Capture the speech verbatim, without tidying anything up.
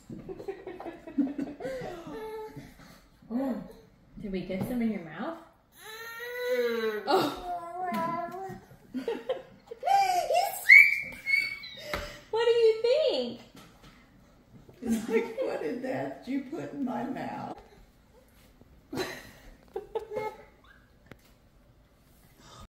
Oh, did we get some in your mouth? Oh. What do you think? It's like, what is that you put in my mouth?